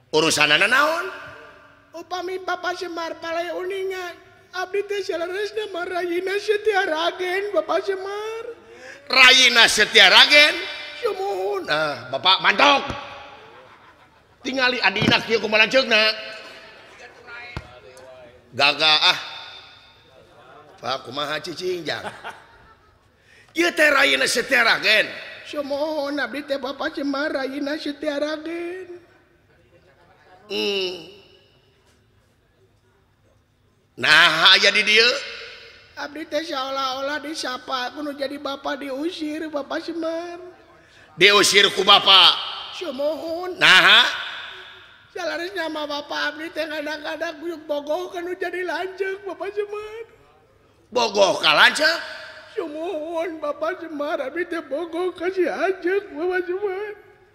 urusan naon upami Bapak Semar palai uningan abdi teh salaresna mah Rayina Setia Ragen Bapak Semar. Rayina Setia Ragen Sumuhun. nah Bapak mantok tingali adina kieu kumaha lanceukna gaga Pak kumaha cicing jang ieu teh Rayina Setia Ragen Sumuhun abdi teh Bapak Semar Rayina Setia Ragen. Nah aya di dieu Abdi teh seolah-olah disapa kudu jadi bapak diusir Bapak Semar. diusir ku bapak Sumuhun. nah Salaresna mah bapak abdi teh kadang-kadang kuyuk bogoh kanu jadi lanceuk Bapak Semar. bogoh ka lanceuk Sumuhun Bapak Semar abdi teh bogoh kasih ajek Bapak Semar.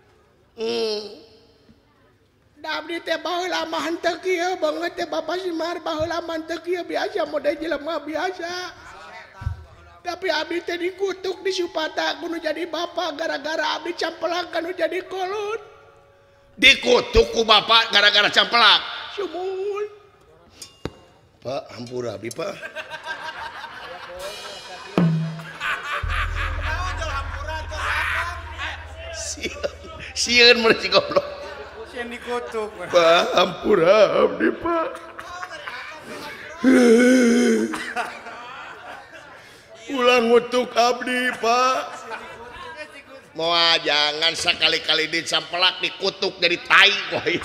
Da abdi teh baheula mah henteu kieu banget teh Bapak Semar baheula mah henteu kieu biasa model jelema biasa. Tapi abdi teh dikutuk disupata kudu jadi bapak gara-gara abdi campelak kanu jadi kolot. dikutuk ku bapak gara-gara campelak Sumuhun. Pak hampura abdi Pak sieun mun si goblok Sieun dikutuk. Pak hampura abdi Pak ulang ngutuk abdi Pak moal jangan sekali-kali dicampelak dikutuk jadi tai woy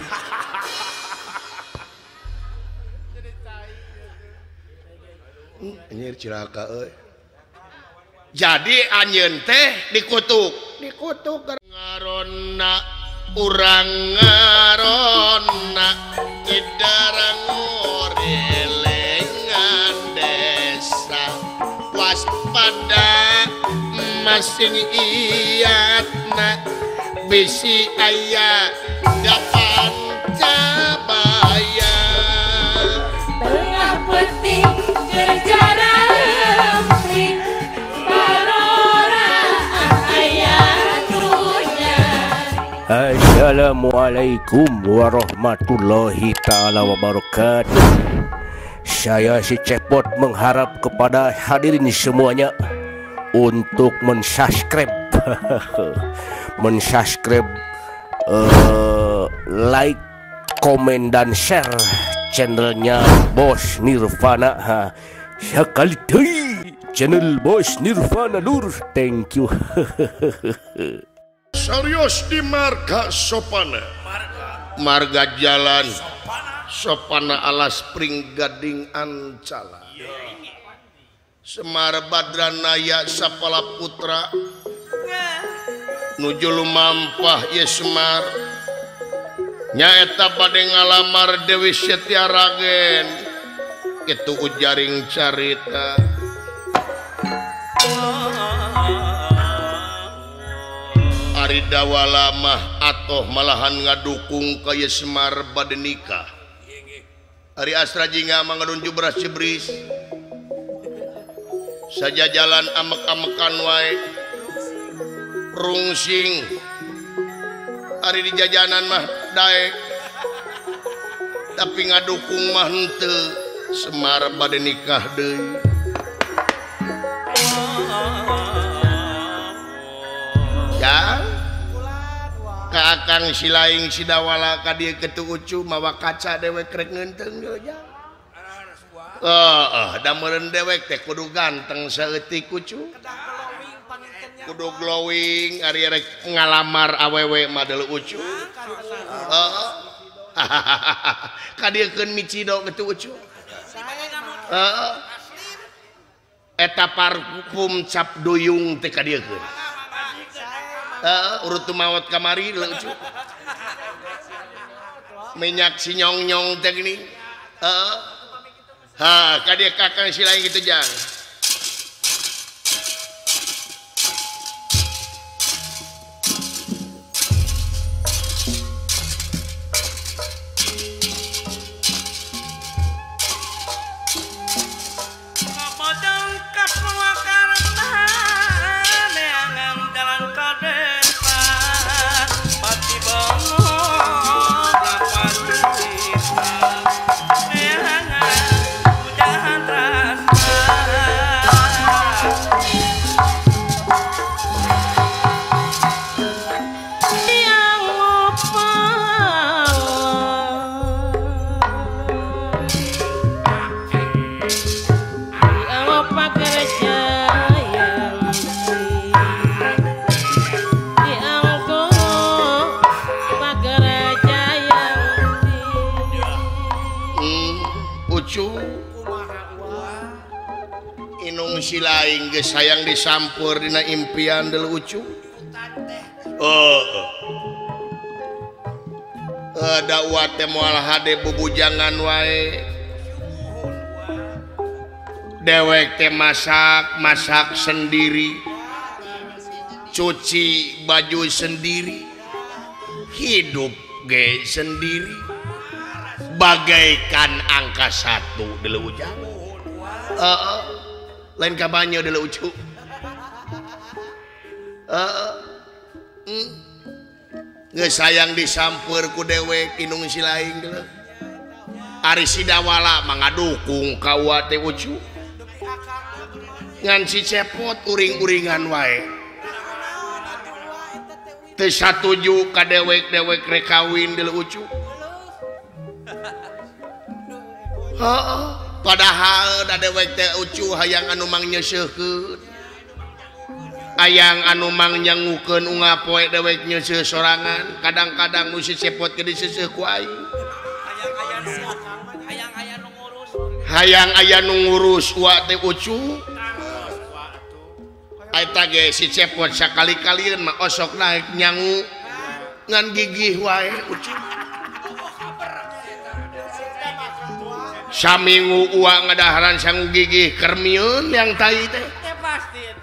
anjir cilaka euy jadi anjeun teh dikutuk ngaronna urang ngaronna idarang ngorelengan desa waspada masing iyatna bisi aya dapan cabaya tengah peti kerjana lemping barora ayatunya. Assalamualaikum warahmatullahi ta'ala wabarakatuh. Saya si Cepot mengharap kepada hadirin semuanya untuk mensubscribe like, komen dan share channelnya Bos Nirvana. Sekali deui channel Bos Nirvana lur. Thank you. Serius di marga Sopana marga jalan Sopana alas Spring Gading Ancala Semar Badranaya Sapala Putra nuju lumampah ye Semar nyaeta bade ngalamar Dewi Setia Ragen itu ujaring carita Ari dawala mah atoh malahan ngadukung ka ye Semar bade nikah Ari asra jingga mangadunju beras jebris saja jalan amek-amekan wae rungsing ari di jajanan mah daek tapi ngadukung mah henteu Semar bade nikah deui ya ka akang si laing si dawala ka dieu ketu ucu mawa kaca dewek rek ngeunteung ya da meureun dewek teh kudu ganteng saeutik kucu kudu glowing ari rek ngalamar awewe madel ucu kadiekeun micido ketu ucu eta parfum cap duyung teh kadiekeun urut tumawat kamari lucu minyak si nyong-nyong teh gini kadia kakang si lain gitu jang Inung silaing geus sayang disampur dina impian Del Ucu. Dakwah teh moal hade bubujangan wae. Dewek teh masak sendiri. Cuci baju sendiri. Hidup ge sendiri. Bagaikan angka 1 Del Ujang. Lain kabannya Del Ucu. Geus sayang disampeur ku dewek Inung silaing geuleuh. Ari sidawala mangadukung ka teh Ucu. Ngan si cepot uring-uringan wae. Teu satuju ka dewek-dewek rek kawin Del Ucu. Padahal da dewek teh Ucu hayang anu mang nyeuseukkeun. Hayang anu mang nyangukeun ungap poe dewek nyeuseuk sorangan. Kadang-kadang nu si cepot ge diseuseuk ku aing. Hayang aya nu ngurus wa teh Ucu. Eta ge si cepot sakali-kalieun mah osok naik nyangu ngan gigih wae Ucu. Saminggu uang ngadaharan sang gigih kermieun yang tai teh. Ya pasti itu.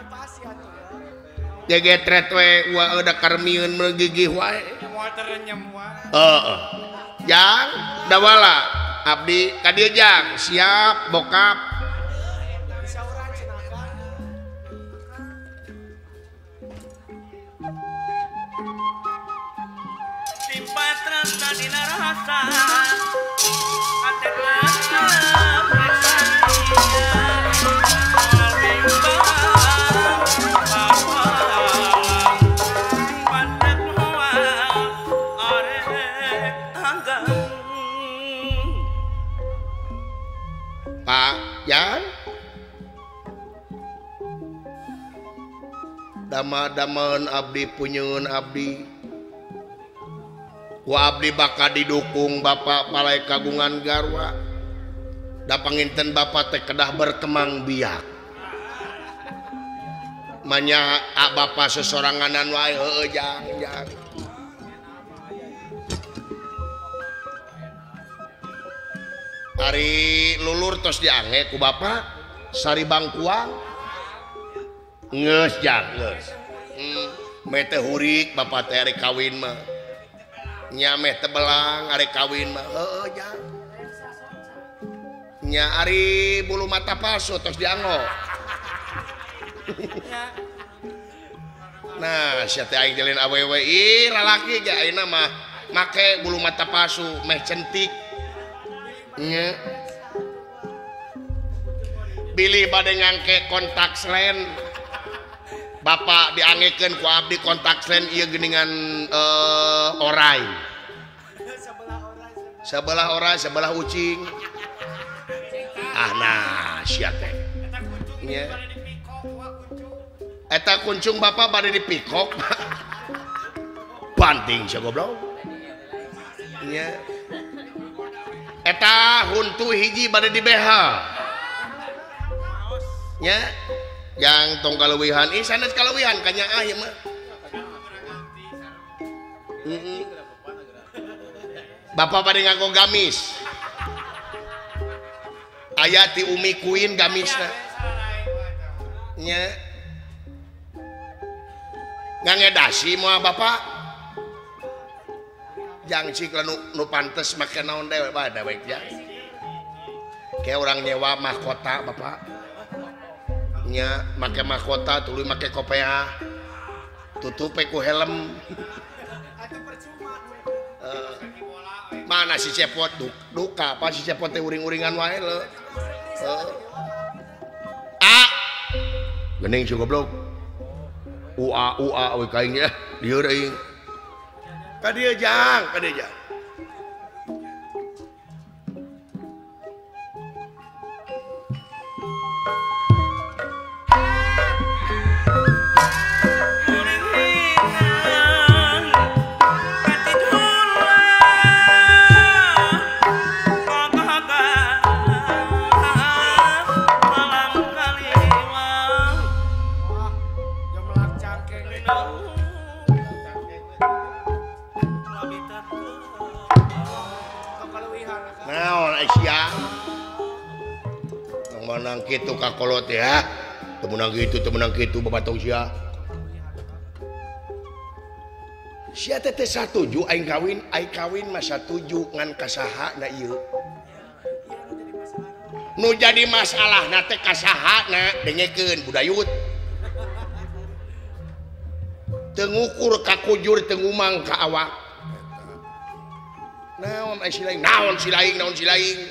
Gegetret we uang ada kermieun menggigih wae. Moal terenyem wae. Jang dawala abdi ka dieu Jang siap bokap. Simpat rasa dina rasa. Pak Jan dama-daman abdi punyeun abdi wa abdi bakal didukung Bapak palai kagungan garwa da panginten Bapak teh kedah berkembang biak manya Bapak sesoranganan wae heueuh Jang. Ari lulur tos diange ku Bapak sari bangkuang geus Jang geus. Meh teh hurik Bapak teh ari kawin mah. Nya meh teh belang ari kawin mah heueuh Jang. Nya ari bulu mata palsu tos dianggo. Nah, sia teh aing jalin awewe ih lalaki ge ayeuna mah make bulu mata palsu meh centik. Nya bilih bade ngangke kontak lens. Bapak diangekeun ku abdi kontak lens ieu geuningan orai. Sebelah orai, sebelah ucing. Nah, sia teh. Nya. Eta kuncung Bapak bade dipikok. Banting sia goblok. Nya. Eta huntu hiji bade dibeha. Nya. Yang tong kaleuwihan ih sanes kaleuwihan ka nyaah ieu mah. Bapak bade nganggo gamis. Aya ti Umi Queen gamisna. Nya. Ngangedasi moal Bapak. Jang cik nu pantes make naon dewe bae dewek Jang. Kayak orang nyewa mahkota Bapak. Nya make mahkota tuluy make kopea. Tutupe ku helm. Mana si cepot duka apa si cepot teh uring-uringan wae le. Geuning si goblok. Ua we kaing ya. Dieu deui. Ka dieu Jang, ka dieu Jang. Asia menang gitu kakolot ya temenang gitu babatong sia sia teh satuju aing kawin mah satuju ngan kasaha na ieu nu jadi masalah na teh kasaha na dengekeun budayut teu ngukur ka kujur teu ngumang ka awak naon si laing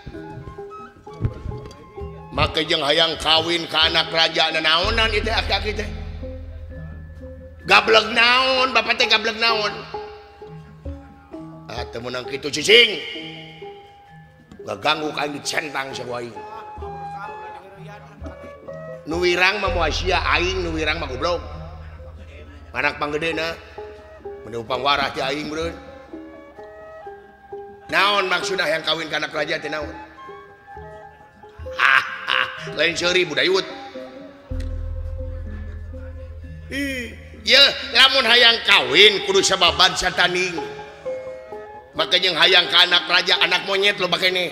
maka jeung hayang kawin ka anak raja na naonan ieu teh aki-aki teh gableg naon bapak teh gableg naon teu meunang kitu cicing gaganggu ka aing centang sawaing nu wirang mah moal sia aing nu wirang mah goblok anak panggedena mun upang warah ti aing beureun naon maksudna hayang kawin ka anak raja teh naon lain seuri budayut ya lamun hayang kawin kudu sababan sataning maka jeung hayang ka anak raja anak monyet lo bakene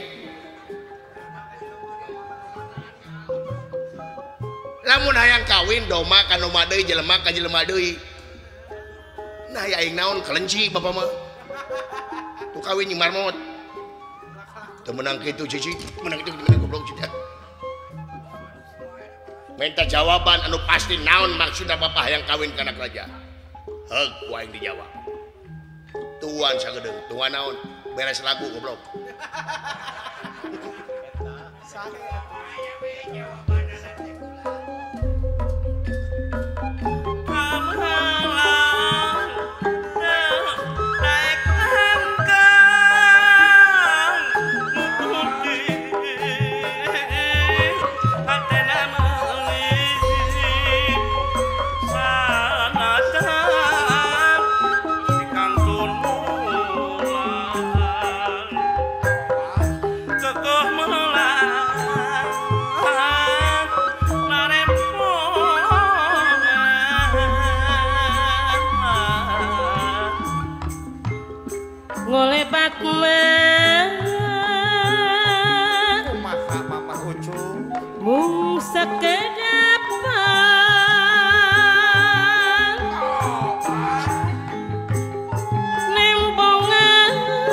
lamun hayang kawin doma ka doma deui jelema ka jelema deui nah ya aing naon kelenci bapak mah tu kawin jeung marmot teu meunang kitu cici meunang kitu meunang goblok cici minta jawaban anu pasti naon maksudna bapak hayang kawin ka anak raja heug ku aing dijawab tuan sagedeung tuan naon beres lagu goblok ngolepat mama ucung mung sekedapan nembongan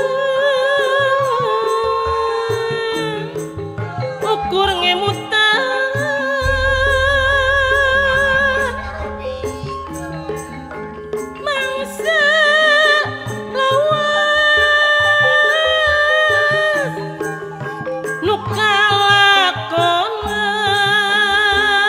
ukur ngemutan mangsa lawan nu kalakonan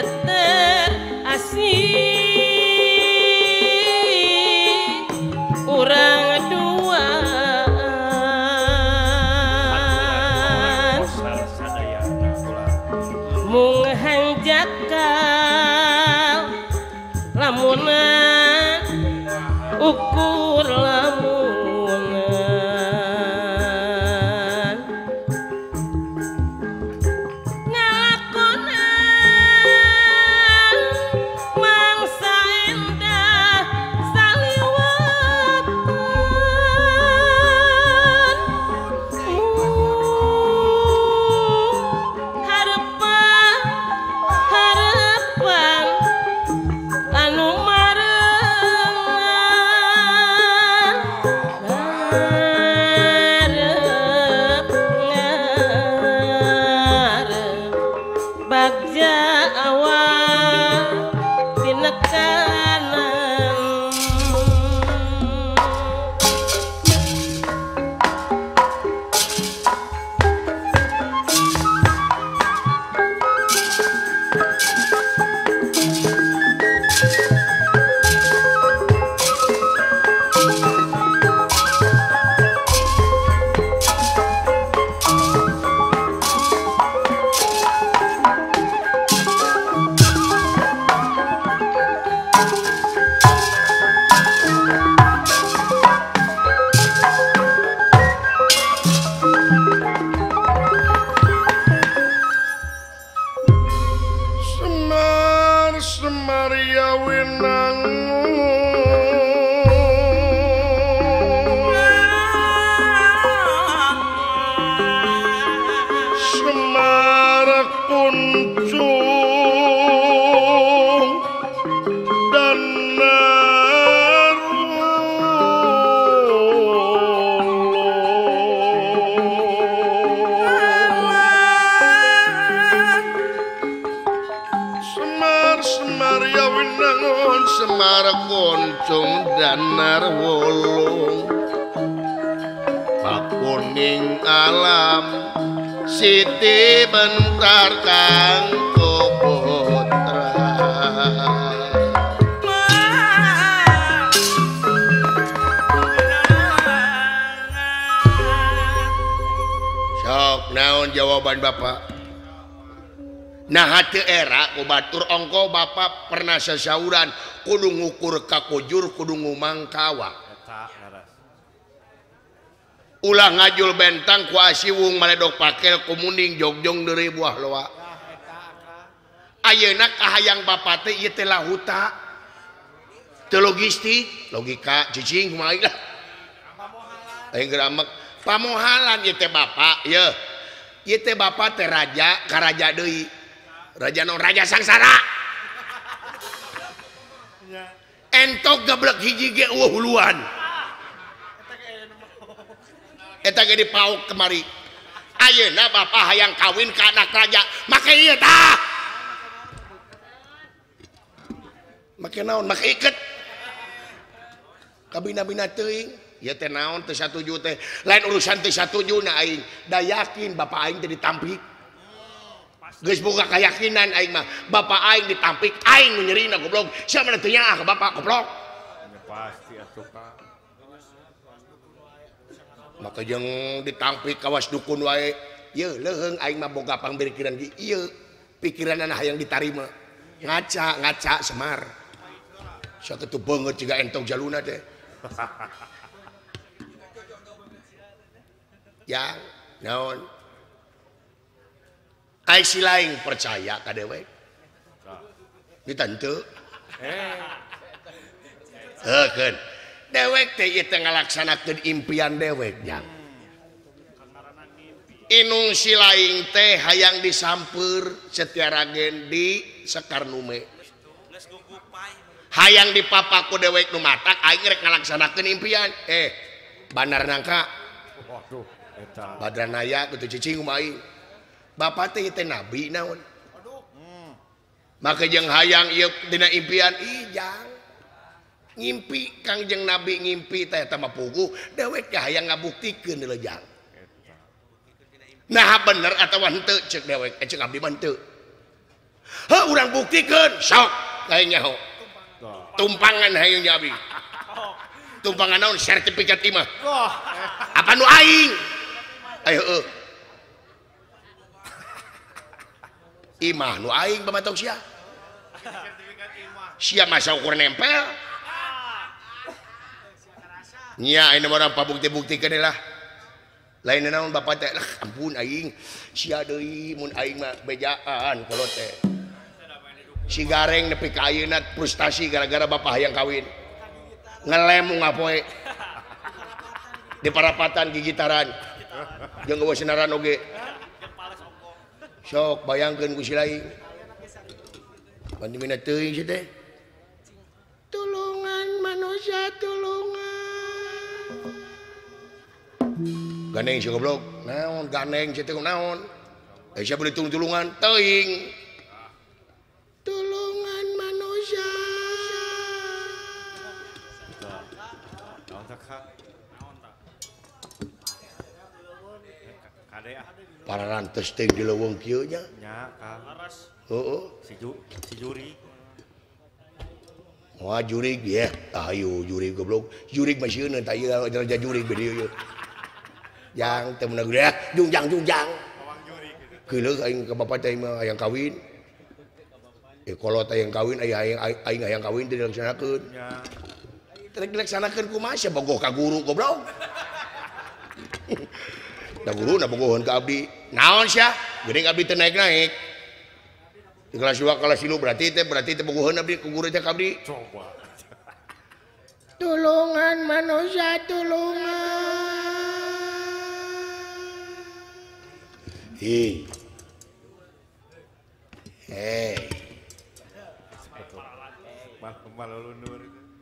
terasih urang duaan mung hanjakal lamunan ukur lamunan ngalakonan mangsa endah saliwatan harapan harapan anu marengan ngarep ngarep bagja awal tinekanan Semar Semaria Winang Semar Kuncung dan Semaria Winangun Semar Kuncung dan Narwolong Pakuning alam Siti bentar kang kopotra sok naon jawaban bapak. Nah hati era ku batur ongko bapak pernah sasauran kudu ngukur kakujur kudu ngumang kawa ulah ngajul bentang ku asiwung maledok pakel kumuning jogjong dari buah loa ayeuna kahayang bapak teh ieu teh lahuta teu logistik logika cicing kumaha lah aing geramek pamohalan ieu teh bapak ye ieu teh bapak teh raja ka raja deui raja non raja sangsara entok gablek hiji ge huluan eta ge dipauk kemari ayeuna bapak hayang kawin ka anak raja make ieu tah make naon make iket kabina-bina teuing ieu teh naon teu satuju teh lain urusan teu satujuna aing da yakin bapak aing teh ditampik geus boga kayakinan aing mah bapak aing ditampik aing nu nyerina goblok sia mana teu nyaah ka bapak goblok ya pasti atuh ka maka jeung ditampik kawas dukun wae ieu leuheung aing mah boga pangpikiran ieu pikiranna hayang ditarima ngaca Semar sakitu beungeut jiga entong jaluna teh ya naon aing silaing percaya ka dewek ditantu heukeun dewek teh ieu teh ngalaksanakeun impian dewek jang inung silaing teh hayang disamper Setyaragen di Sekarnume hayang dipapaku dewek nu matak aing rek ngalaksanakeun impian bandar nangka waduh eta Badranaya kitu cicing kumaha aing bapak teh teh nabi naon maka jeung hayang ieu dina impian jang ngimpi kang jeung nabi ngimpi teh eta mah puguh dewek hayang ngabuktikeun deuleu jang nah bener atawa henteu ceuk dewek ceuk abdi mah henteu Heuh urang buktikeun sok kayaknya ho. Tumpangan hayang abdi. Tumpangan naon sertifikat imah. Apa nu aing? Ayo heuh. Imah nu aing pamatok sia. Sia masa ukur nempel. Nya ini orang pabukti-buktikeun lah. Lain naon bapak teh lah ampun aing sia deui mun aing mah bejaan kalau teh. Si gareng nepi ka ayeuna frustasi gara-gara bapak hayang kawin. Ngelem ngapoe. Di parapatan gigitaran. Jeung eueuh senaran oge. Sok bayangkeun ku si lain. Pandi mina teuing si teh. Tulungan manusia tulungan. Ganeng si goblok. Naon ganeng si teh naon? Sia beli tulungan teuing. Tulungan manusia. Para rantes teh di leuweung kieu nya. Nya Kang. Heeh. Si Juri. Wah jurig ya, ayo jurig goblok. Jurig masih euneu tah ieu raja jurig be dieu. Yang teu meunang ya, jungjang. Keuleuk aing ka bapak teh mah hayang kawin. Kolot hayang kawin aing hayang kawin teh dilaksanakeun. Nya. Teu dilaksanakeun kumaha sia bogoh ka guru goblok. Da guru na bogohon ka abdi. Naon sia? Geuning abdi teu naik-naik. Di kelas 2 kelas 3 berarti teh bogohon abdi ku guru teh ka abdi. Coba. Tulungan manusia tulungan. Hei. Malulunur.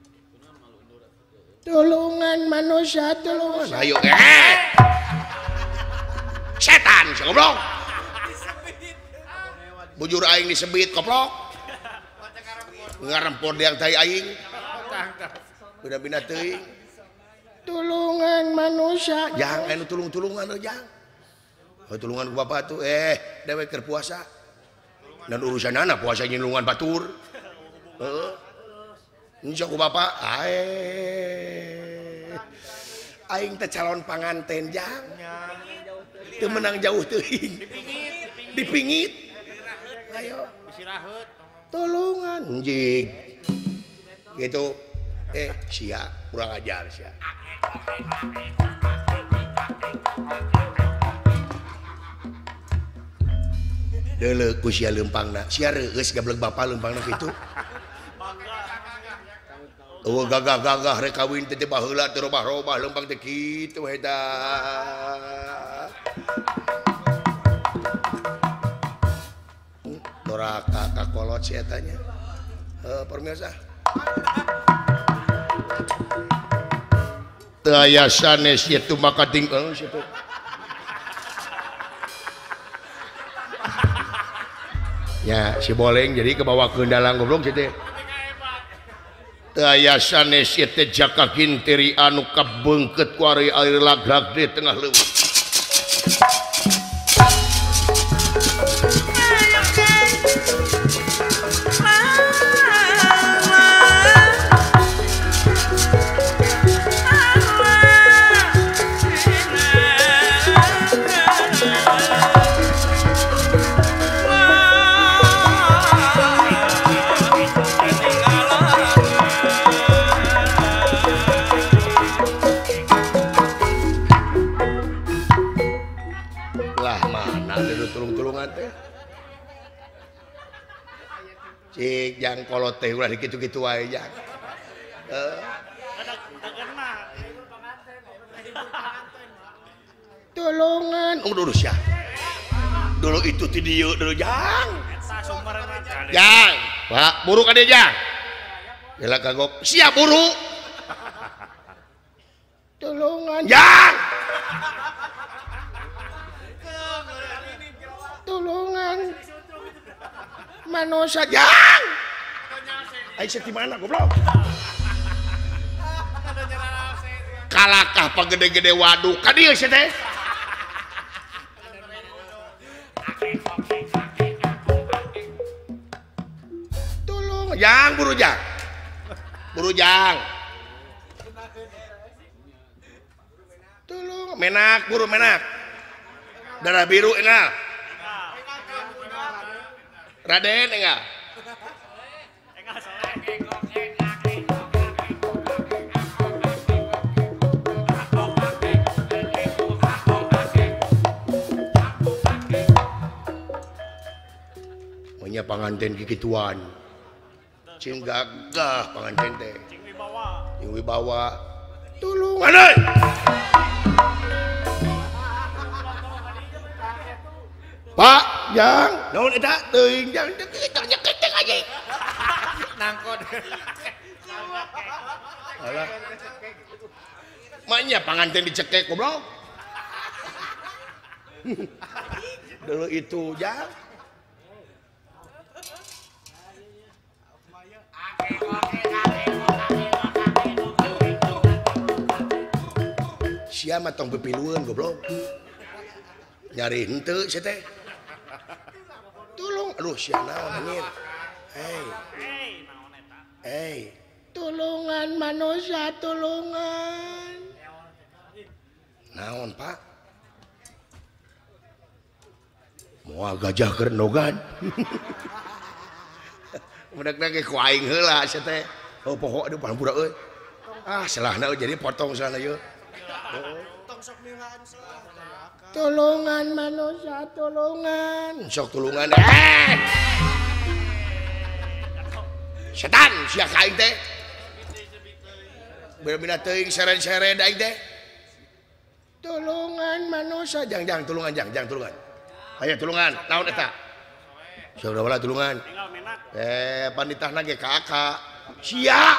Tulungan manusia tulungan. Ayo setan si goblok. Bujur aing disebit koplok. Ngarempor deang tai aing. Bina-bina teuing. Tulungan manusia. Jang anu tulung-tulungan jang. Tulungan ku bapak tuh dewek keur puasa. Dan urusanana puasa nyilungan batur. Heeh. Insya ku bapak aing teh calon panganten jang. Teu menang jauh teuing. Dipingit. Ayo. Tulungan anjing. Gitu. Sia kurang ajar sia. Deuleu ku sia leumpangna. Sia reueus gablek bapa leumpangna kitu. Oh gagah-gagah rek kawin teh baheula teu robah-robah leumpang teh kitu eta. Doraka kakolot si eta nya. Permiasa. Teu aya sanes ieu teu makating situ. Ya si boleng jadi kebawa ke dalam goblok situ. Teu aya sanes ieu teh jaka gintiri anu kabeungkeut ku ari air lagrak di tengah leuweung. Cik jang kolot teh ulah dikitu-kitu wae jang. Tolongan urus ya. Dulu itu ti dieu dulu jang. Jang, Pak, buru ka dieu jang. Gila kagok. Siap buru. Tolongan. Jang. Tolongan. Manusia jang. Aisyah di mana goblok? Kalakah pagede-gede waduk ka dieu sia teh. Jang buru jang. Buru jang. Tulung menak buru menak. Darah biru enggak? Raden enggak? Maunya panganten kikituan. Cing gagah panganten teh. Cing wibawa. Tulung aneh. Pak, Jang, naon eta teuing Jang nyekek aja. Nangkot. Alah. Maknya panganten dicekek goblok. Dulu itu Jang. Sia mah tong bepilueun goblok. Nyari henteu sia teh. Tulung, aduh sia naon anjir. Hey. Tulungan manusia, tulungan. Naon, Pak? Moal gajah keur nogan. Budak-budak ge ku aing heula sia teh. Oh poho deui pan budak euy. Ah, salahna jadi potong salahna ieu. Tulungan manusia, tulungan. Sok tulungan. Setan sia ka aing teh. Bener-bener teuing seret-seret aing teh. Tulungan manusia. Jang tulungan jang tulungan. Aya tulungan, naon eta? Saudara wala tulungan. Panditahna ge ka aka. Sia.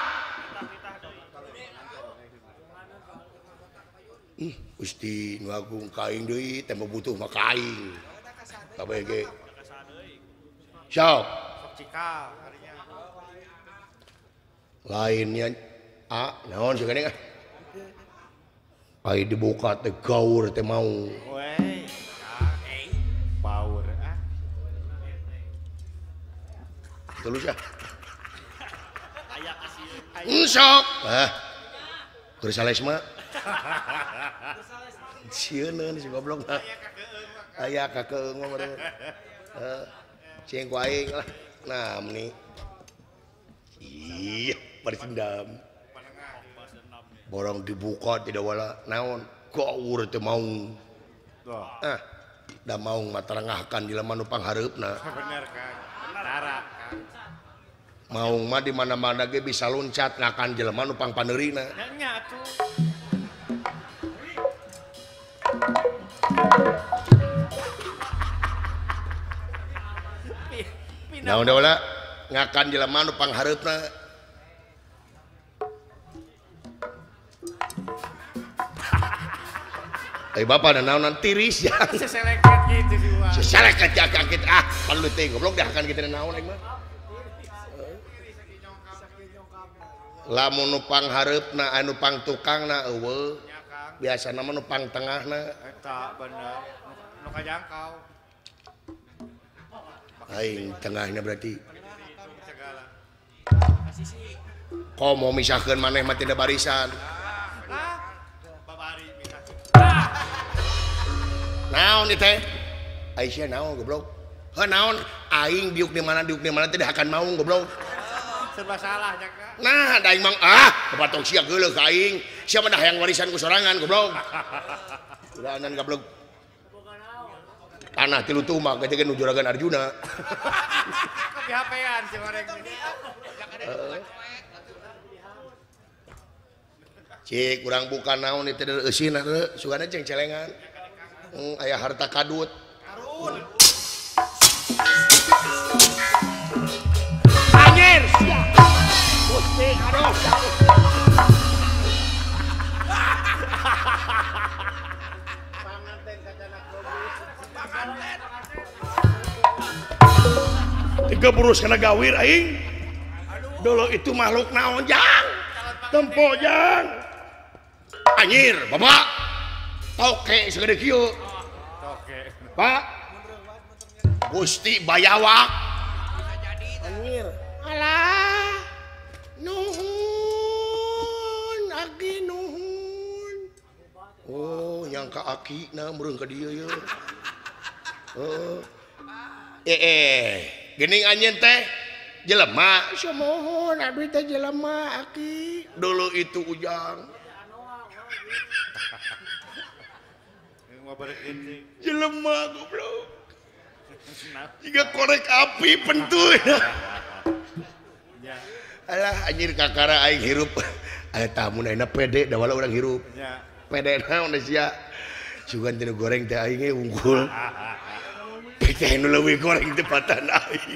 Gusti nu agung kaing deui teh butuh mah kaing. Kabeh ge. Sok. Cikal harinya. Lainnya naon sih geuning ah. Ai dibuka teh gaur teh mau. Weh. Power ah. Tulus ya. Sok. Keur sales mah. Sieun si goblok. Aya kakeung mah meureun. Cing ku aing lah. Nah, meni. Iya, bari dendam. Borong dibuka tidak wala naon. Gaur teh mau. Da mau matarangahkan di lemah nu panghareupna. Bener kan. Benar kan. Maung mah di mana-mana ge bisa loncat ngakan jelema nu pangpaneurina. Nya atuh. Naon da wala ngakan jelema nu panghareupna. Bapak dan naonan tiris ya. Seseleket gitu sih Wah. Seseleket jakang kita palu teh goblok dah akan kita naon aing mah. Lamun nu panghareupna anu pangtukangna eueuh. Biasana mah nu pangtengahna. Eta bener. Nu kajangkau. Aing tengahnya berarti. Segala. Komo misahkeun maneh mah tidak barisan. Babari minta. Naon ieu teh? Aisyah naon goblok? Heuh naon? Aing diuk di mana teh akan mau goblok. Serba salah nya Kak. Nah, da aing mang kepatok sia geuleuh ka aing. Sia mah hayang warisan ku sorangan goblok. Uranan goblok. Tanah tilu tumak gede nu juragan Arjuna. Kepi-hapean si goreng. Cik urang bukan naon ieu teh eusin sugana ceng celengan. Aya harta kadut. Anjir. Gusti, aduh. Tiga burus kena gawir aing. Dulu itu makhluk naon jang. Tempo jang. Anjir, Bapak. Toke segede kieu. Toke. Pak. Gusti Bayawak. Anjir. Alah. ka aki na meureun ka dieu ye. Geuning anjeun teh jelema. Samohon abdi teh jelema aki. Dulu itu Ujang. Jelema goblok. Jika korek api pentul. Alah anjir kakara aing hirup. Aya tamu ayeuna pede da wala urang hirup. Pede naon sia. Sugan tinu goreng teh aing unggul. Pede nu leuwih goreng teh patan aing.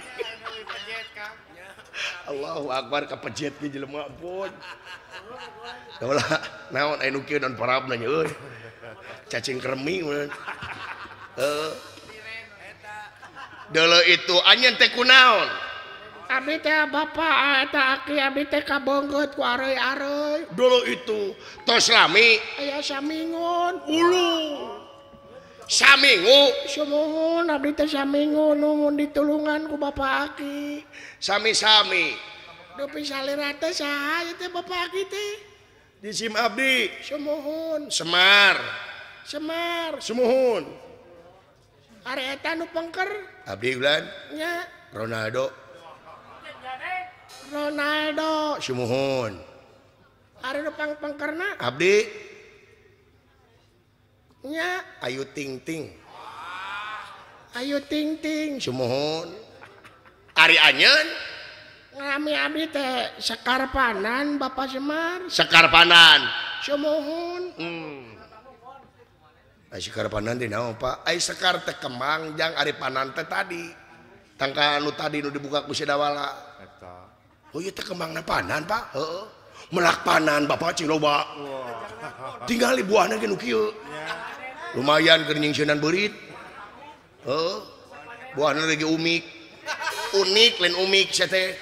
Allahu Akbar kapejet ge jelema ampun. Da wala naon aya nu kieu naon parabna nya euy. Cacing kremi mun. Dulu itu anjeun teh kunaon? Abdi teh bapak eta aki abdi teh kabongkeut ku areuy-areuy. Dulu itu tos lami Aya samingun. ulu. Samingu, Samohon abdi teh samingun nuhun ditulungan ku bapak aki. sami-sami. Dupi salira teh saha ieu teh bapak aki teh? Di sim abdi Samohon. Semar, Semar. sumuhun. Are eta nu pengker Abdi ulan nya Ronaldo, Ronaldo. sumuhun. Are nu pengkerna Abdi nya Ayu Ting Ting, Ayu Ting Ting. sumuhun. Ari anjeun Ngami abdi teh Sekar Panan Bapak Semar. Sekar Panan. Samohon. Ai Sekar Panan teh naon Pak? Ai Sekar teh kembang jang ari Panan teh tadi. Tangka anu tadi nu dibuka ku Sidawala. Oh ieu teh kembangna Panan Pak. Heeh. Melak Panan Bapak cing loba. Tinggali buahna ge nu kieu. Lumayan keur nyingseunnan beurit. Heeh. Buahna lagi umik. Unik lain umik sia teh.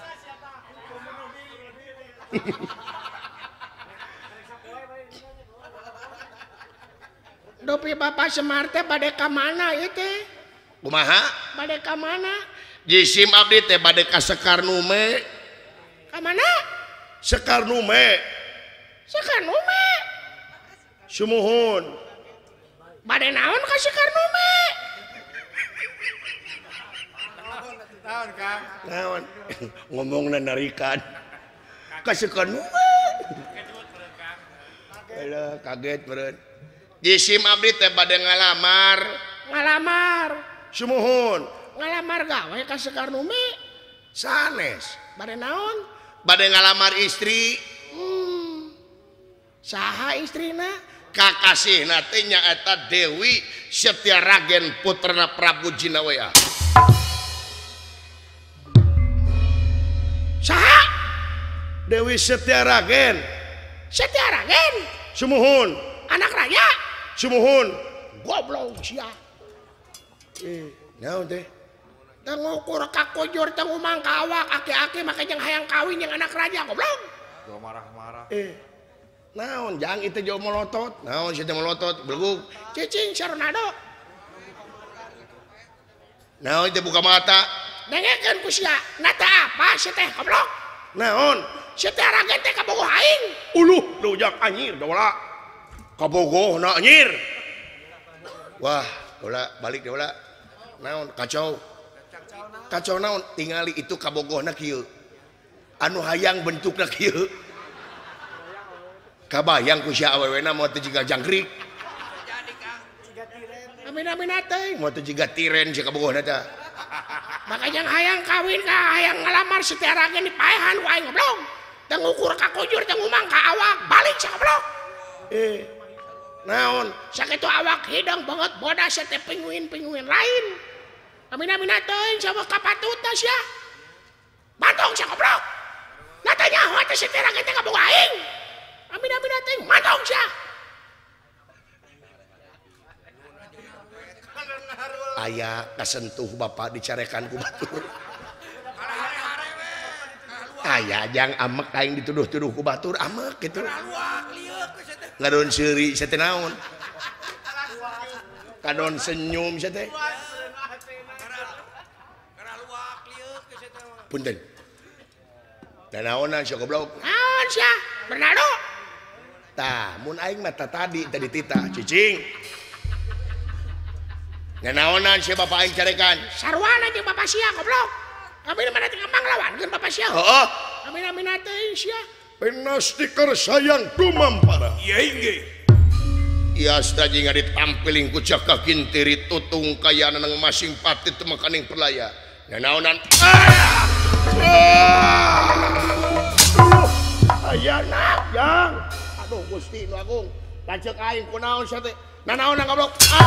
Dupi Bapak Semar teh bade ka mana ieu teh? Kumaha? Bade ka mana? Jisim abdi teh bade ka Sekar Nume. Ka mana? Sekar Nume. Sekar Nume. Sumuhun. Bade naon ka Sekar Nume? Tahun Kang. Naon? Ngomongna narikan. Ka Sekar Nume. Alah kaget meureun. Jisim abdi teh bade ngalamar. Ngalamar. Sumuhun. Ngalamar gawe ka Sekar Nume. Sanes. Bade naon? Bade ngalamar istri. Saha istrina? Kakasihna teh nyaeta Dewi Setyaragen putrana Prabu Jinawea. Saha? Dewi Setyaragen. Setyaragen. Sumuhun. Anak raja. Sumuhun. Goblok sia. Naon teh? Teu ngukur ka kujur teu ngumang ka awak aki-aki make jeung hayang kawin jeung anak raja goblok. Gua marah-marah. Naon jang itu jauh melotot. Naon sia teh melotot belegug. Cicing si Ronaldo. Naon teh buka mata. Dengekeun ku sia. Nata apa sia teh goblok? Naon? Setyaragen teh kabogoh aing. Uluh lujak anyir dawala. Kabogohna anyir. Wah, dawala balik dawala. Naon kacau. Kacau naon tingali itu kabogohna kieu. Anu hayang bentukna kieu. Kabayang ku sia awewena moal teh jiga jangkrik. Amin-amin teh. Moal teh jiga tiren sia kabogohna teh. Maka jeung hayang kawin ka hayang ngalamar Setyaragen dipaehan ku aing goblok. Teu ngukur ka kujur teu ngumang ka awak balik sia goblok. Naon? Sakitu awak hidang banget bodas teh pinguin-pinguin lain. Amin-amin teh sama kapatutna sia. Mantong sia goblok. Natanya nyaho teh Setyaragen teh kabogoh aing. Amin-amin teh mantong sia. Aya kasentuh bapak dicarekan ku batur. Aya jang amek aing dituduh-tuduh ku batur amek gitu. Ngadon seuri sia teh naon? Kadon senyum sia teh. Punten. Da naonan sia goblok? Naon sia? Bernardo. tah mun aing mah tadi titah cicing nganaonan si bapak aing carekan sarwana jeung bapak sia goblok kami mana teh ngambang lawankeun bapak sia heeh kami teh sia Pinastiker sayang dumampara. Iya inge. Iya stajing ngadit tampiling kucak kakintiri tutung kayana nang masing pati temakaning perlaya. Nanaonan. Ayana yang. Aduh Gusti nu Agung. Lanceuk aing kunaon sia teh. Nanaonan goblok.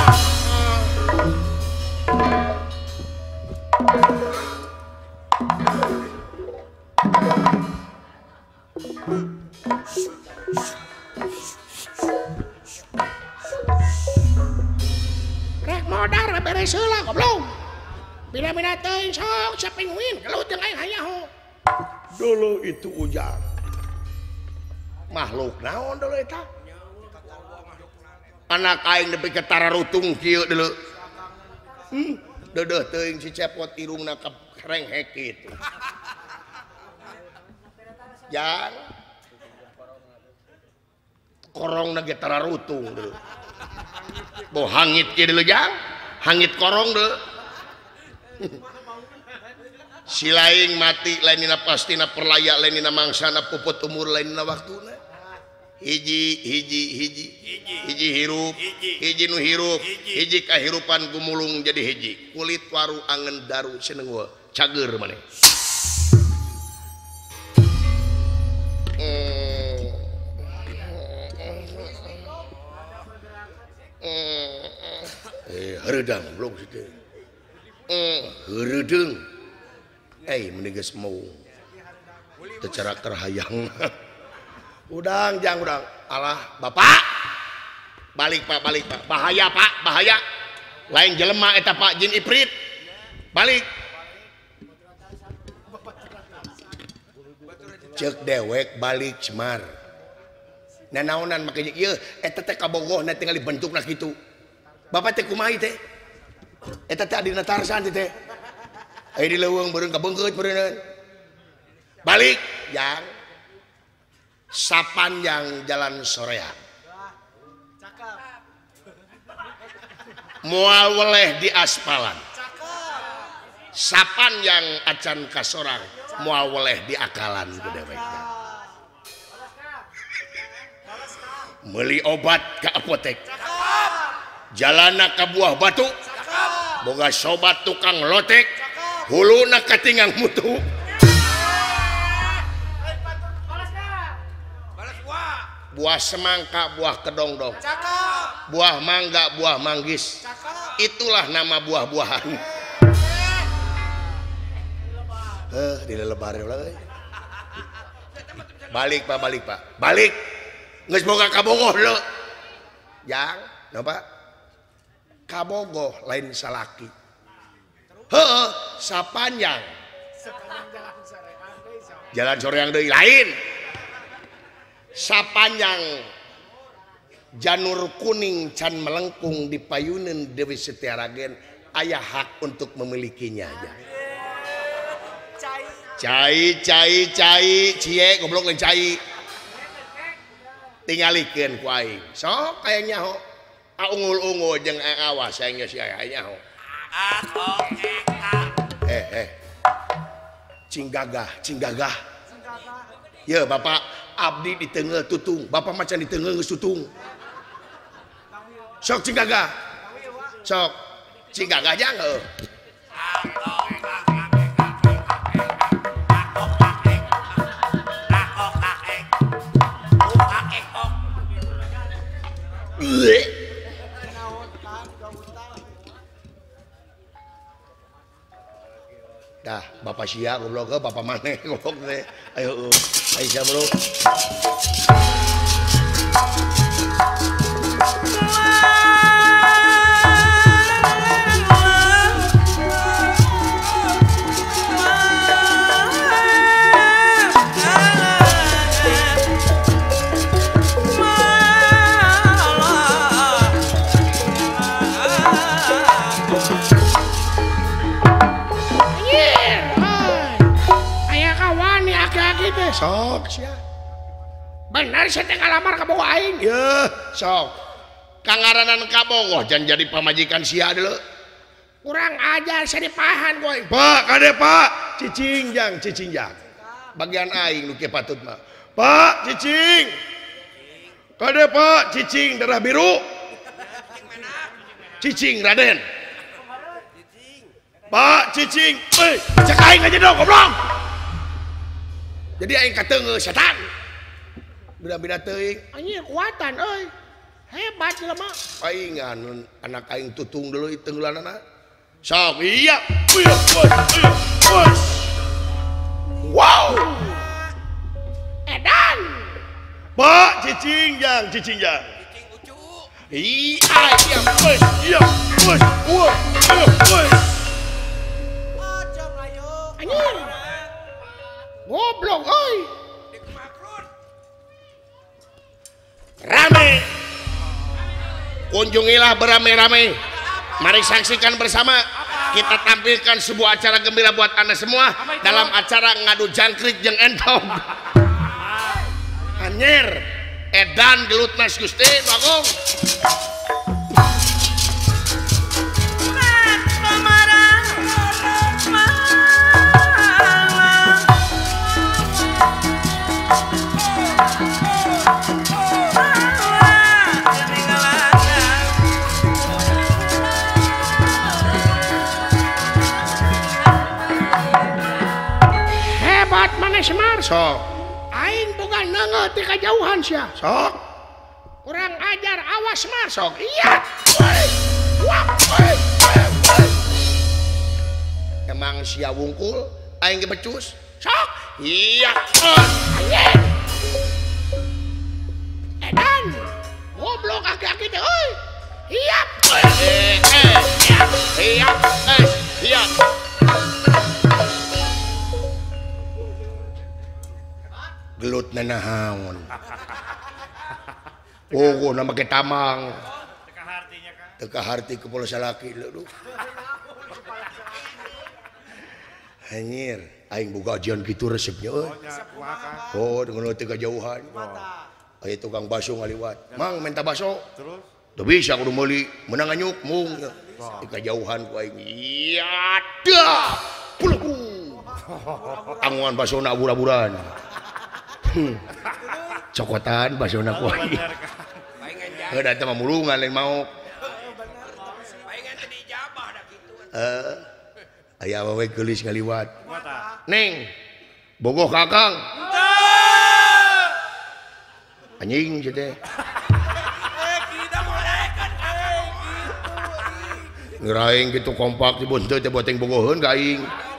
Rek modar beres heula goblok. Bila-bila teuing sok sia penguin gelut jeung aing hayaho. Dulu itu ujang. Makhluk naon dulu eta? Anak aing nepi ka tararutung kieu dulu. Dedeh teuing si cepot irungna kerenghek kitu. Jang korong nage tararutung dulu. Bo hangit kieu dulu jang. Hangit korong dulu. Si laing mati lainina pastina perlaya lainina mangsana puput umur lainina waktuna. Hiji hirup hiji nu hirup hiji kahirupan gumulung jadi hiji kulit waru angen daru seneng we cager maneh heureudang belum situ heureudeng meni geus mau teu cara terhayang udang jang udang alah bapak balik pak bahaya pak bahaya lain jelema eta pak jin ifrit balik cek dewek balik cemar nanaonan makanya ieu eta teh kabogohna tinggal dibentukna kitu bapak teh kumaha teh eta teh adina Tarsan teh aya di leuweung beureun kabeungkeut beureun balik yang sapanjang jalan soreang moal weleh di aspalan sapanjang acan kasorang moal weleh di akalan ku dewekna meuli obat ka apotek jalana ka buah batu boga sobat tukang lotek huluna katingang mutu buah semangka, buah kedongdong, buah mangga, buah manggis. Itulah nama buah-buahan. Dilelebar euy. Balik pak. Balik. Geus boga kabogoh lo. Yang, napa? Kabogoh lain salaki. Heuh, sapanjang. Jalan soreang deui lain. Sapanjang janur kuning can melengkung di payunan Dewi Setiaragen ayah hak untuk memilikinya aja. Cai cie goblok lain cai tingalikeun ku aing sok kayaknya ho ungul-ungul jeung awas aingnya si aya ho cing gagah ya bapak abdi di tengah tutung bapak macan di tengah geus tutung sok cing gagah jang heuh dah bapak sia goblok ke bapak maneh goblok teh ayo sia bro sok sia bener saya teh ngalamar ka bogoh aing. Yeuh, sok. Kangaranan ka bogoh jangan jadi pamajikan sia deuleu. Kurang ajar saya dipahan boy. Pak, kade Pak. Cicing jang. Bagian aing nu kieu patut mah. Pak, cicing. Kade Pak, cicing darah biru. Cicing Raden. Pak, cicing. Cek aing aja dong, goblok. Jadi aing kateungeuh setan. Bida-bida teuing. Anjir kuatan euy. Hebat jelema. Aing anak aing tutung deuleu tenggelanana. Sok iya. Wow. Edan. Pak, cicing jang. Cicing ucu. Iya, Anjir. Goblok euy. Rame. Kunjungilah beramai-ramai. Mari saksikan bersama. Kita tampilkan sebuah acara gembira buat Anda semua dalam acara ngadu jangkrik jeung entong. Anjir, edan gelut nas Gusti Bagong. Semar Sok. aing boga neungeut ti kajauhan sia. Sok. Kurang ajar awas Semar sok. Iya. Emang sia wungkul aing ge becus. Sok. Iya. Anjir. Edan. Goblok aki-aki teh euy. Iya. Iya. Gelut nanahaun. Oh, nama ke tamang. Teka harti ke pola salaki lu. Anjir, aing boga ajian kitu resepnya euy. Oh, dengan teu kajauhan. Aya tukang baso ngaliwat. Mang minta baso. Terus? Teu bisa kudu meuli, menang anyuk mung. Teu kajauhan ku aing. Iya dah. Puluh. Anguan basona abur-aburan. Cokotan basona ku aing. Heuda teh mamulungan lain mau. Aya awewe geulis ngaliwat. Neng, bogoh kakang. Anjing ieu teh. Ngeraing gitu kompak di bunteu teh boteng bogoheun ka aing.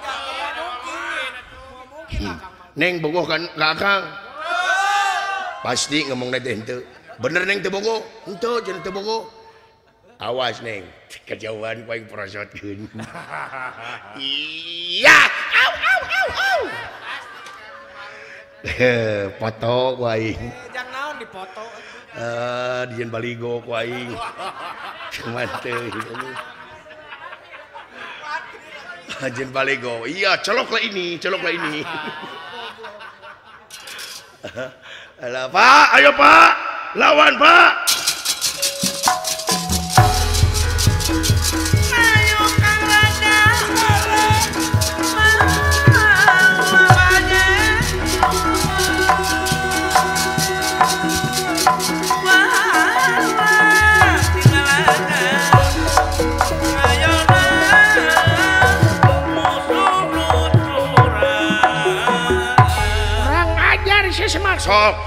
Neng bogoh kan kakang. Pasti ngomongna teh henteu. Bener Neng teu bogoh? Henteu cenah teu bogoh. Awas Neng, kejauhan ku aing prosotkeun. Iya, au. Foto ku aing. Jangan naon dipoto. Dian baligo ku aing. Cuman teh. Dian baligo. Iya, coloklah ini. Alah, Pak, ayo Pak. Lawan, Pak. Sok.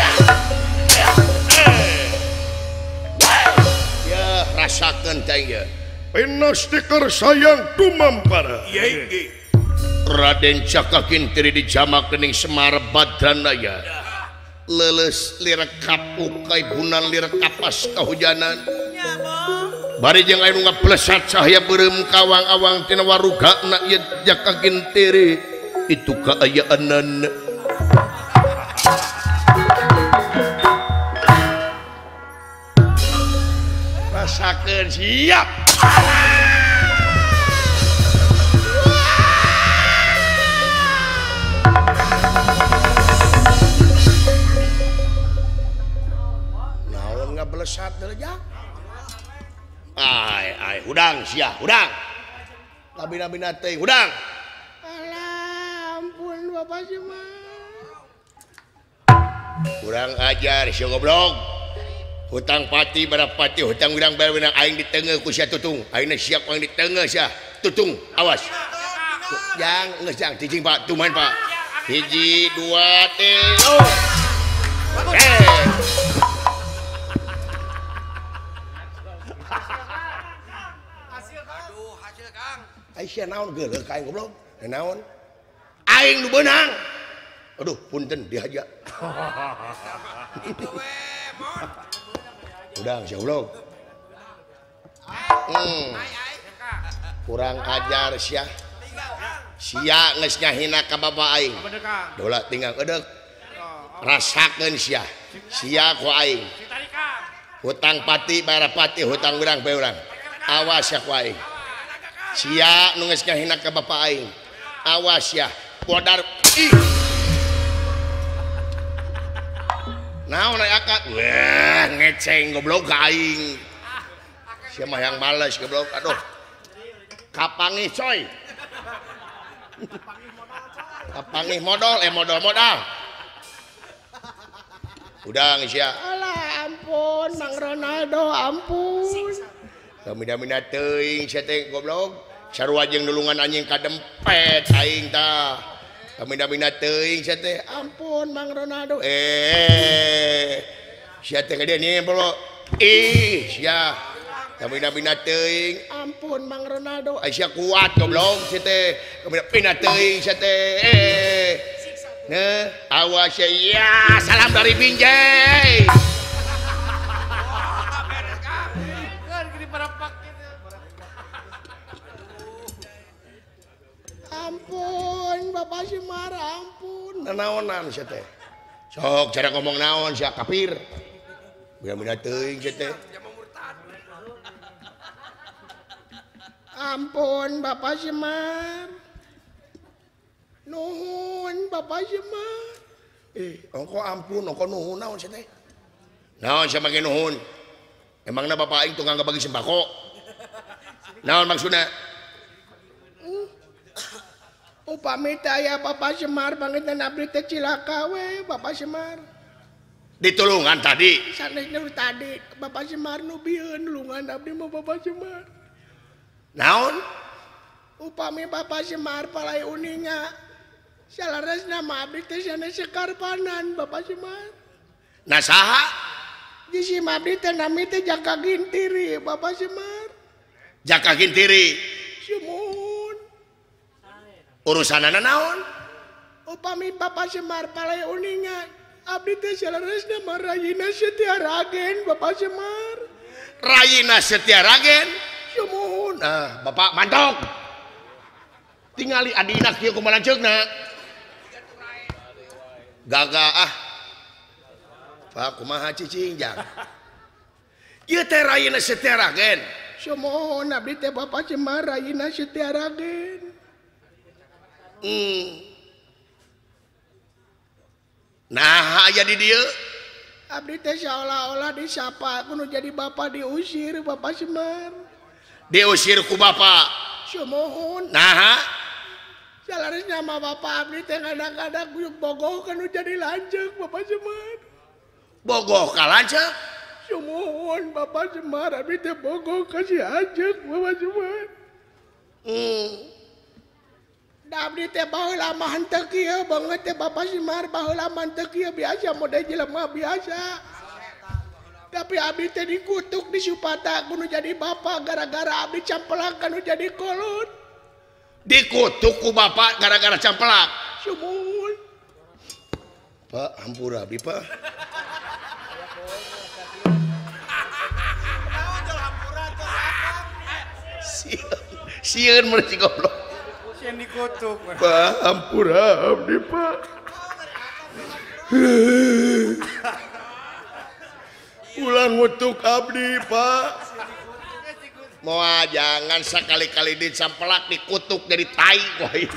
Ya, rasakan tanya. Pinastiker sayang tumampara. Raden Cakakintiri dijamak kening Semar Badranaya. Leles lirekap ukai bunan lirekap pas kahujanan. Bari jeung anu ngaplesat cahaya beureum kawang awang tina warugana ieu Cakakintiri. Itu kaayaanan. Rasakeun siap. saja. Ai udang sia udang. Labina-bina teuing udang. Alah, ampun Bapak Semar. Kurang ajar sia goblok. Hutang pati barapati hutang wirang bayar aing di tengah ku sia tutung. Aing siap ang di tengah sia. Tutung awas. Yang geus jang cicing Pak, tuman Pak. 1 2 3. Hasil Kang. Aisyah naon geuleuh ka aing goblok? Naon? Aing nu beunang. Aduh, punten dihaja. Udang sia goblok. Kurang ajar sia. Sia geus nyahina ka bapa aing. Dola tinggal eudeuh. Rasakeun sia. Sia ku aing. Hutang pati bayar pati hutang urang bae urang. Awas ya ku aing. Sia nu geus nyahina ka bapa aing. Awas ya. Bodar. Naon aya akad? Wah, ngeceng goblok ka aing. Sia mah yang males goblok. Aduh. Kapangih coy. Kapangih modal modal. Udah sia. Alah, ampun Mang Ronaldo, ampun. Kamina-mina teuing sia teh goblok. Sarua jeung nulungan anjing kadempet aing tah. Kamina-mina teuing sia teh. Ampun Mang Ronaldo. Sia teh gede nih bro. Sia. Kamina-mina teuing. Ampun Mang Ronaldo. Sia kuat goblok sia teh. Kamina-mina teuing sia teh. Nah, awas ya. Salam dari Binjai. Ampun Bapak Semar, ampun. Naonan sia teh. Sok cara ngomong naon sia kafir. Bila-bila teuing sia teh. Ampun Bapak Semar. Nuhun Bapak Semar. Ongko ampun, ongko nuhun naon sia teh. Naon sia make nuhun? Emangna bapak aing tukang bagi sembako? Naon maksudna? Upami aya Bapak Semar bangetan abdi teh cilaka we Bapak Semar. Ditulungan tadi. Sanes nu tadi Bapak Semar nu bieun nulungan abdi mah Bapak Semar. Naon? Upami Bapak Semar palai uninga. Salaresna mah abdi teh sanes sekarpanan Bapak Semar. Nah saha? Di si abdi teh nami teh Jaka Gintiri Bapak Semar. Jaka Gintiri. Sumuhun. Urusanana naon? Upami Bapak Semar palai uninga. Abdi teh salaresna mah Rayina Setia Ragen Bapak Semar. Rayina Setia Ragen. Sumuhun. Nah, Bapak mantok. Tingali adina kieu kumaha lanceukna. Gaga ah. Pak kumaha cicing jang. Ieu teh Rayina Setia Ragen. Sumuhun abdi teh Bapak Semar Rayina Setia Ragen. Nah aya di dieu. Abdi teh seolah-olah disapa kudu jadi bapak diusir Bapak Semar. Diusir ku bapak. Sumuhun. Nah, Salaresna mah bapak abdi teh kadang-kadang guyuk bogoh kanu jadi lanceuk Bapak Semar. bogoh ka lanceuk. Sumuhun Bapak Semar abdi teh bogoh kasih ajek Bapak Semar. Da abdi teh baheula mah henteu kieu banget teh Bapak Semar baheula mah henteu kieu biasa model jelema biasa. Tapi abdi teh dikutuk di Supata kudu jadi bapak gara-gara abdi campelak kanu jadi kolot. Dikutuk ku bapak gara-gara campelak. Sumuhun. Pak, hampura abdi Pak. Sieun meureun si goblok. Sieun dikutuk. Pak, hampura abdi Pak. Ulang ngutuk abdi Pak. Moal jangan sekali-kali dicampelak dikutuk jadi tai koy.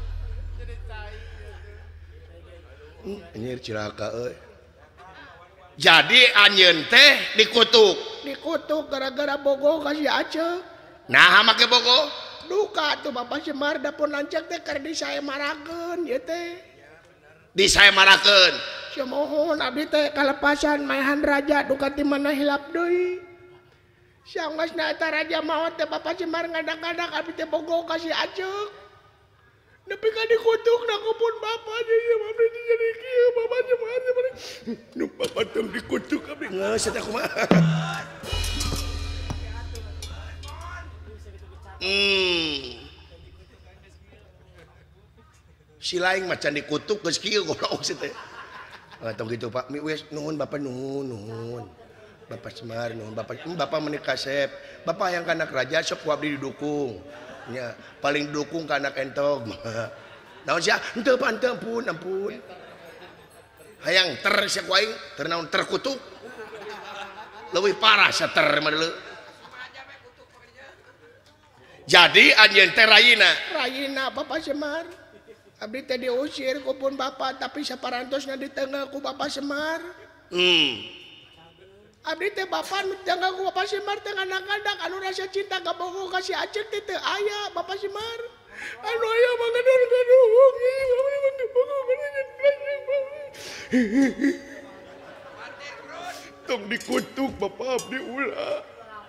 Anjir cilaka euy. Jadi anjeun teh dikutuk gara-gara bogo kasih aceh. nah make bogo Duka tuh Bapak Semar dapur lancak teh keur disaemarakeun ieu teh. disaemarakeun Samohon abdi teh kalepasan maehan raja duka ti mana hilap deui. Saenggeusna eta raja maot teh Bapak Semar ngadak-ngadak abdi teh bogo kasih aceh. Nepi ka dikutuk na kupun Bapak jadi abdi jadi kieu Bapak Semar. Nu Bapak tong dikutuk abdi geus eta kumaha si lain macan dikutuk geus kieu goblok si teh. Tong gitu Pak, mi wes nuhun Bapak nuhun. Bapak Semar nuhun Bapak menikah kasep. Bapak yang kanak raja sok ku abdi didukung. Nya, paling didukung ka anak entog. Naon sia? Henteu Pak, henteu ampun. Hayang ter sia ku aing, ter naon terkutuk. Leuwih parah sia ter mah deuleu. Jadi anjeun teh Rayina Bapak Semar. Abdi teh diusir ku pun Bapak tapi saparantosna ditengah ku Bapak Semar. Abdi teh Bapak nu ditengah ku Bapak Semar teh ngadak-ngadak anu rasa cinta ka bogo kasih aceh teh teu aya Bapak Semar. Anu aya mah gaduh-gaduh. Tong dikutuk Bapak abdi ulah.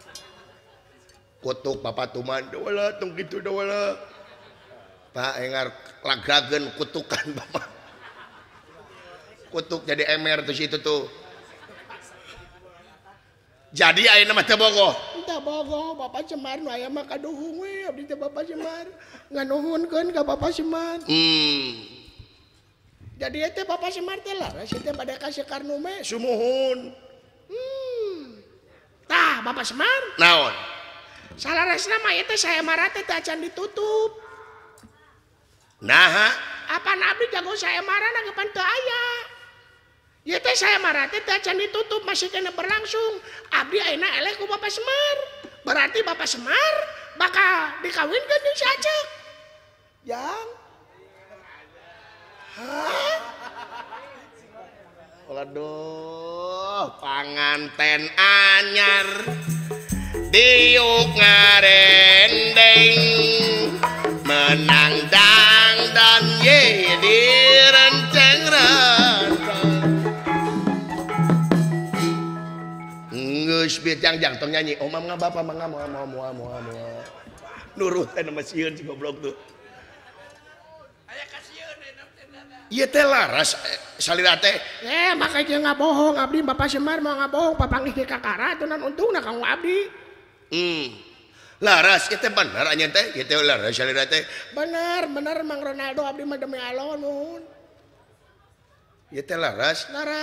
Kutuk Bapak Tuman dawala tong kitu dawala. Pak engar lagrageun kutukan Bapak. Kutuk jadi emer tuh situ tuh. Jadi ayeuna mah teu bogoh. Teu bogoh Bapak Semar nu aya mah kaduhung we abdi teh Bapak Semar. Nganuhunkeun ka Bapak Semar. Jadi teh Bapak Semar teh laras teh pada ka Sekar Nume. Sumuhun. Tah Bapak Semar. Naon? Salarasna mah ieu teh saemara teh acan ditutup. Nah, Apa abdi jago saemara nanggepan teu aya. Ieu teh saemara teh acan ditutup masih kena berlangsung. Abdi ayeuna eleh ku Bapak Semar. Berarti Bapak Semar bakal dikawinkeun jeung si Acek. Jang. Hah? Waduh, panganten anyar diuk ngarendeng menang dangdan ye direnceng geus bieu jangjang tong nyanyi omam nga bapak mangga moal nurut teh nama sieun si goblok tuh aya ka sieun ieu teh laras salira teh maka jeung ngabohong abdi Bapak Semar mau ngabohong papanggih ke kakara atuh nan untungna kanggo abdi. Laras itu bener anjeun teh kitu laras salira teh bener Mang Ronaldo abdi mah demi Allah nuhun. Ieu teh laras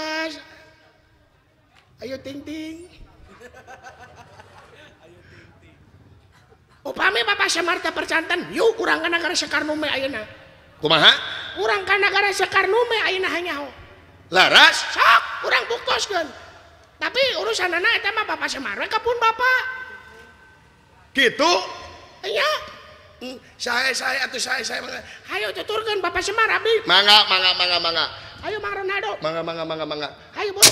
Ayo ting. Upami Bapak Semar teh percanten, yuk urang ka nagara Sekar Nume ayeuna. Kumaha? Urang ka nagara Sekar Nume ayeuna hanyaho. Laras? Sok urang bukoskeun. Tapi urusanana eta mah Bapak Semar we kapun Bapak. Gitu? Iya. Saya mangga. Hayo tuturkeun Bapak Semar abdi. Mangga. Ayo Mang Ronaldo. Mangga. Ayo buru.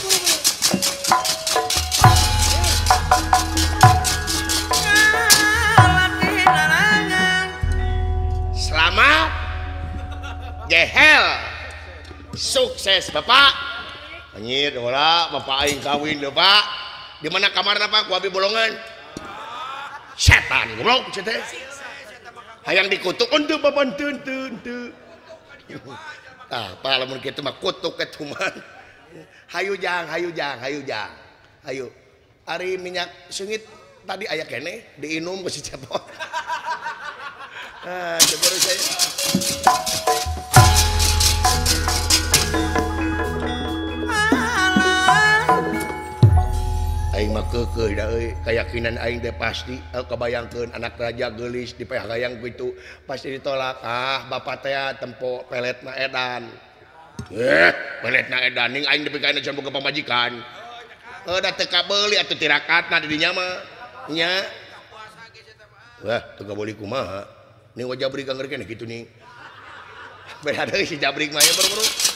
Selamat Gehel sukses Bapak anjir heula Bapak aing kawin lho Pak di mana kamarna Pak ku abi bolongan setan goblok teh hayang dikutuk untuk Bapak teu apa lamun kitu mah kutuk ketuman hayu jang hayu ari minyak sengit tadi aya keneh diinum ku si cepot coba saya aing mah keukeuh da euy keyakinan aing teh pasti kabayangkeun anak raja geulis dipehayang kitu pasti ditolak bapak teh tempo peletna edan peletna edan ning aing dipikaina can boga pamajikan da teu kabeuli atuh tirakatna di dinya mah nya wah teu boleh kumaha ning wajah beri kangeur keneh kitu ning beda deui si jabrik mah ya bro